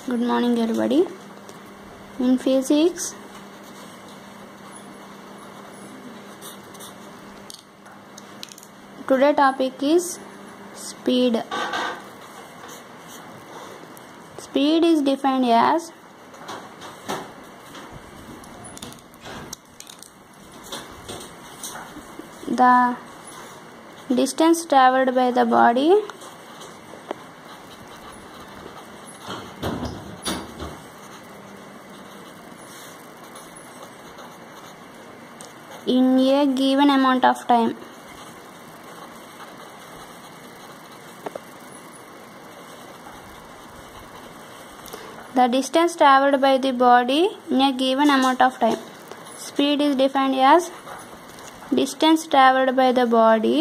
Good morning everybody. In physics, today topic is speed. Speed is defined as the distance traveled by the body in a given amount of time. The distance traveled by the body in a given amount of time. Speed is defined as distance traveled by the body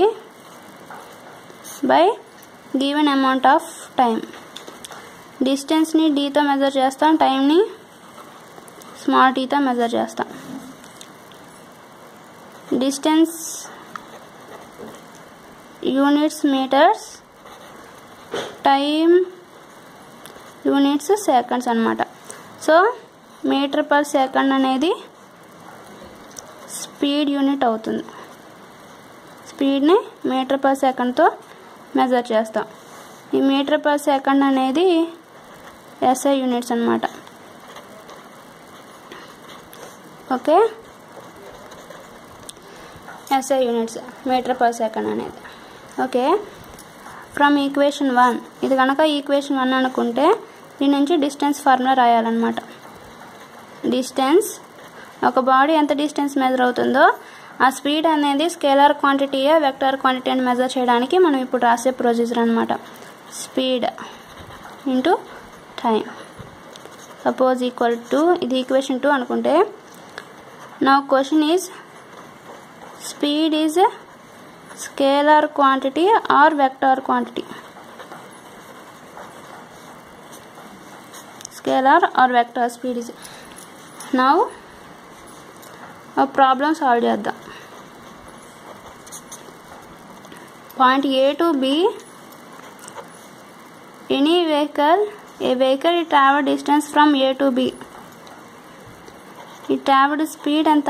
by given amount of time. Distance ni d తో measure చేస్తాం, time ని small t తో measure చేస్తాం. Distance units meters, time units seconds అన్నమాట. So meter per second అనేది speed unit అవుతుంది. స్పీడ్ని meter per సెకండ్తో మెజర్ చేస్తాం. ఈ మీటర్ పర్ సెకండ్ అనేది SI యూనిట్స్ అన్నమాట. Okay, SI units meter per second అనేది. ఓకే, ఫ్రమ్ ఈక్వేషన్ 1, ఇది కనుక ఈక్వేషన్ 1 అనుకుంటే దీని నుంచి డిస్టెన్స్ ఫార్ములా రాయాలన్నమాట. డిస్టెన్స్, ఒక బాడీ ఎంత డిస్టెన్స్ మెజర్ అవుతుందో ఆ స్పీడ్ అనేది స్కేలార్ క్వాంటిటీయా వెక్టార్ క్వాంటిటీ అని మెజర్ చేయడానికి మనం ఇప్పుడు రాసే ప్రొసీజర్ అన్నమాట. Speed into time suppose equal to, ఇది ఈక్వేషన్ 2 అనుకుంటే, నా question is speed is a scalar quantity or vector quantity. Scalar or vector speed is. Now a problem solve చేద్దాం. Point A to B, any vehicle, a vehicle travel distance from A to B. It traveled speed ఎంత,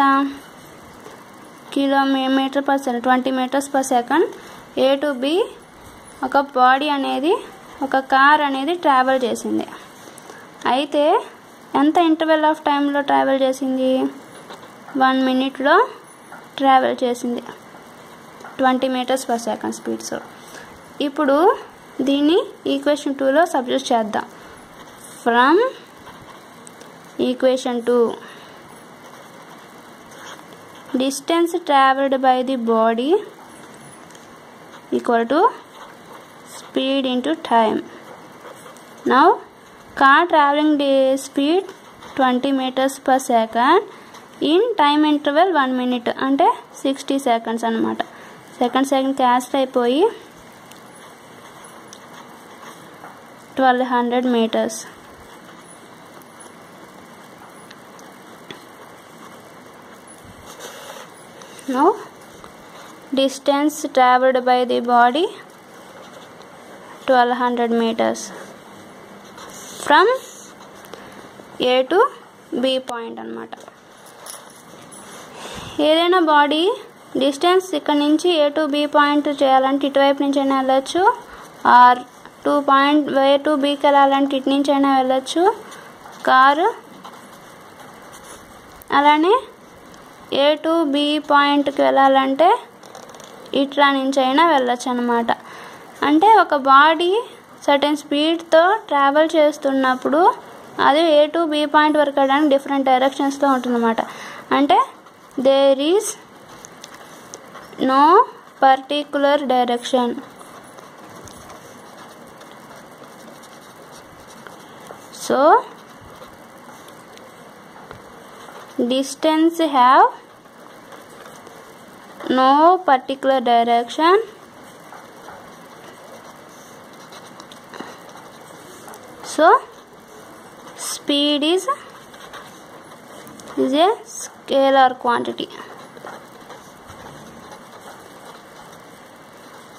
kilometer per second, 20 meters per second. A to B ఒక body అనేది, ఒక car అనేది travel చేసింది. అయితే ఎంత interval of టైంలో travel చేసింది? 1 minute ట్రావెల్ చేసింది 20 meters per second speed. So ఇప్పుడు దీన్ని ఈక్వేషన్ 2లో సబ్స్టిట్యూట్ చేద్దాం. From equation 2, distance traveled by the body equal to speed into time. Now car traveling speed 20 meters per second in time interval 1 minute అంటే 60 seconds అన్నమాట. Second caste అయిపోయి 1200 meters. Now distance traveled by the body 1200 meters from A to B point అన్నమాట. ఏదైనా body distance ఇక్కడ నుంచి A to B point చేయాలంటే ఇటువైపు నుంచి అయినా వెళ్ళచ్చు, ఆర్ A to Bకి వెళ్ళాలంటే ఇటు నుంచి అయినా వెళ్ళచ్చు. కారు అలానే A to B పాయింట్కి వెళ్ళాలంటే ఇట్లా నుంచి అయినా వెళ్ళచ్చు అన్నమాట. అంటే ఒక బాడీ సర్టెన్ స్పీడ్తో ట్రావెల్ చేస్తున్నప్పుడు అది A to B పాయింట్ వరకు వెళ్ళడానికి డిఫరెంట్ డైరెక్షన్స్లో ఉంటుందన్నమాట. అంటే there is no particular direction. So distance have no particular direction. So speed is a scalar quantity.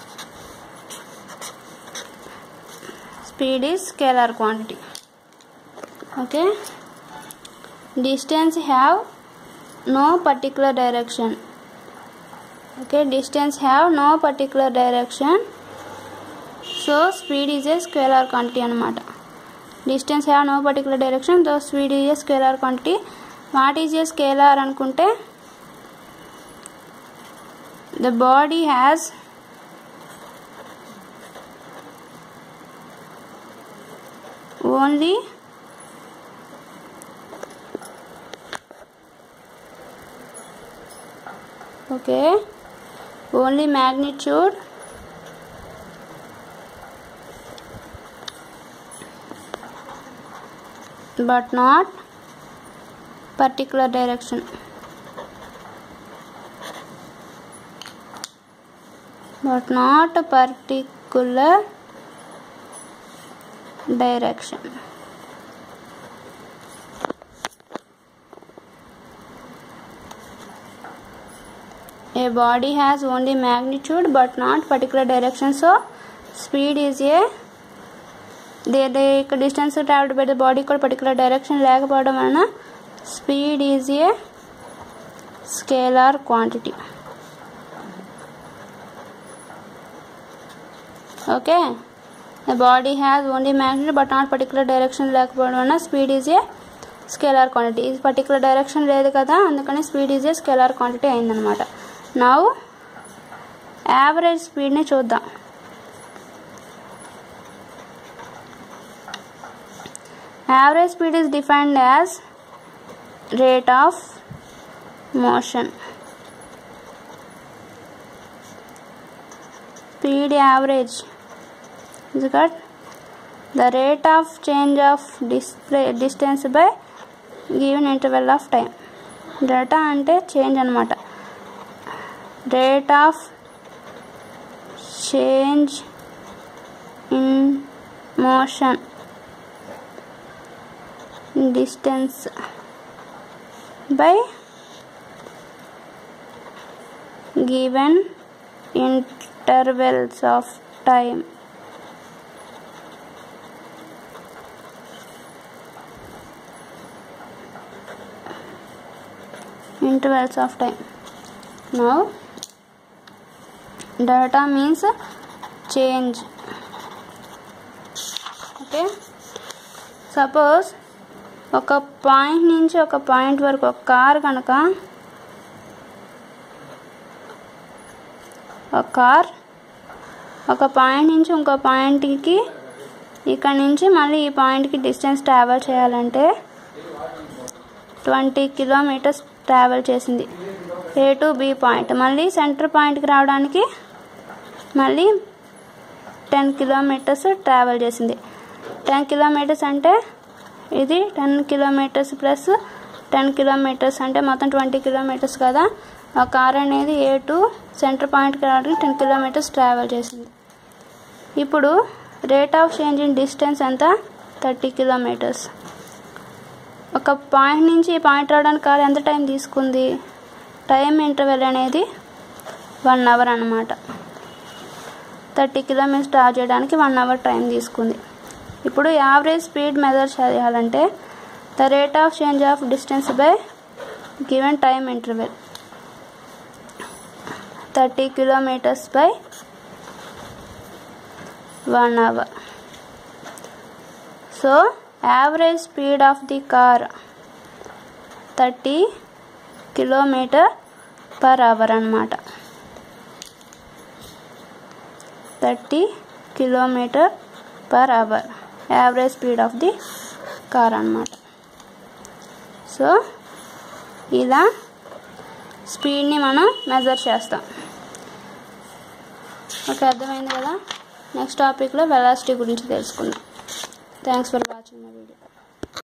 Speed is scalar quantity. Okay. Distance have no particular direction. Okay, distance have no particular direction, so speed is a scalar quantity anamata. Distance have no particular direction, so speed is a scalar quantity. What is a scalar anukunte? The body has only only magnitude but not particular direction. But not a particular direction. A body has only magnitude but not particular direction, so speed is a the distance traveled by the body ko particular direction లేకపోవడం వలన speed is a scalar quantity. Okay, the body has only magnitude but not particular direction లేకపోవడం వలన speed is a scalar quantity. ఇది particular direction లేదు కదా, అందుకని speed is a scalar quantity అయిందన్నమాట. Now average speed ని చూద్దాం. Average speed is defined as rate of motion. Speed average is equal the rate of change of distance by given interval of time. Data అంటే change అన్నమాట. Rate of change in motion distance by given intervals of time. Intervals of time. Now data means change. Okay, suppose ఒక point నుంచి ఒక point వరకు ఒక car కనుక ఒక point నుంచి ఇంకో పాయింట్కి ఇక్కడ నుంచి మళ్ళీ ఈ పాయింట్కి డిస్టెన్స్ ట్రావెల్ చేయాలంటే 20 కిలోమీటర్స్ ట్రావెల్ చేసింది ఏ టు బి పాయింట్. మళ్ళీ సెంటర్ పాయింట్కి రావడానికి మళ్ళీ 10 కిలోమీటర్స్ ట్రావెల్ చేసింది. 10 కిలోమీటర్స్ అంటే ఇది 10 కిలోమీటర్స్ ప్లస్ 10 కిలోమీటర్స్ అంటే మొత్తం 20 కిలోమీటర్స్ కదా. ఆ కార్ అనేది ఏ టు సెంటర్ పాయింట్కి రావడానికి 10 కిలోమీటర్స్ ట్రావెల్ చేసింది. ఇప్పుడు rate of change in distance ఎంత? 30 కిలోమీటర్స్. ఒక పాయింట్ నుంచి ఈ పాయింట్ రావడానికి కార్ ఎంత టైం తీసుకుంది? టైం ఇంటర్వెల్ అనేది 1 అవర్ అన్నమాట. 30 కిలోమీటర్స్ ట్రావెల్ చేయడానికి 1 అవర్ టైం తీసుకుంది. ఇప్పుడు యావరేజ్ స్పీడ్ మెజర్ చేయాలంటే the rate of change of distance by given time interval 30 kilometers by 1 hour. So average speed of the car 30 kilometer per hour annamata. 30 kilometer per hour average speed of the car annamata. So ila speed ni మనం measure చేస్తాం. Okay, అర్థమైంది కదా. Next టాపిక్లో velocity గురించి తెలుసుకుందాం. Thanks for watching my video.